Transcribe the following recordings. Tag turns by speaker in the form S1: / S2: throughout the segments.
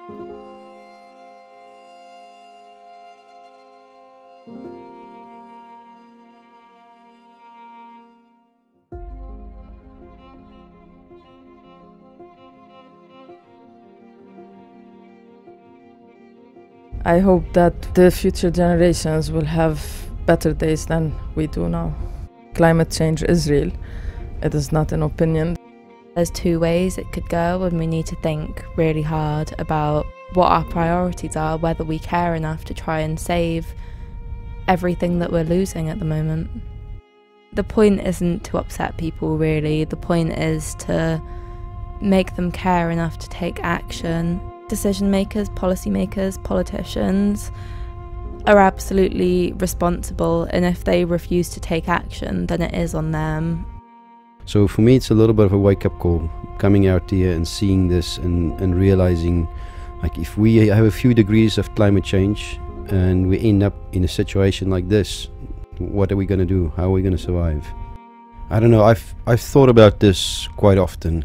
S1: I hope that the future generations will have better days than we do now. Climate change is real. It is not an opinion.
S2: There's two ways it could go, and we need to think really hard about what our priorities are, whether we care enough to try and save everything that we're losing at the moment. The point isn't to upset people, really. The point is to make them care enough to take action. Decision makers, policy makers, politicians are absolutely responsible, and if they refuse to take action, then it is on them.
S3: So for me, it's a little bit of a wake-up call, coming out here and seeing this and realizing, like, if we have a few degrees of climate change and we end up in a situation like this, what are we going to do? How are we going to survive? I don't know. I've thought about this quite often.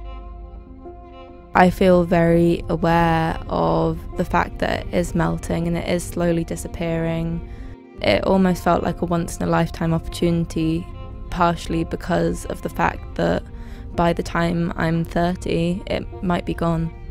S2: I feel very aware of the fact that it is melting and it is slowly disappearing. It almost felt like a once-in-a-lifetime opportunity, partially because of the fact that by the time I'm 30, it might be gone.